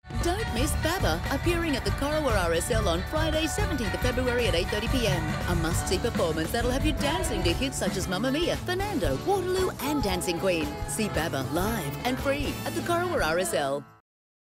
Don't miss BABBA appearing at the Corowa RSL on Friday, 17th of February at 8:30 p.m. A must-see performance that'll have you dancing to hits such as Mamma Mia, Fernando, Waterloo and Dancing Queen. See BABBA live and free at the Corowa RSL.